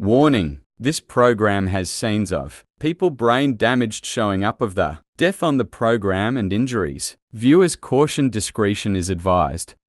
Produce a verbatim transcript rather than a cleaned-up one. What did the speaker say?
Warning: this program has scenes of people brain damaged showing up of the death on the program and injuries. Viewers caution discretion is advised.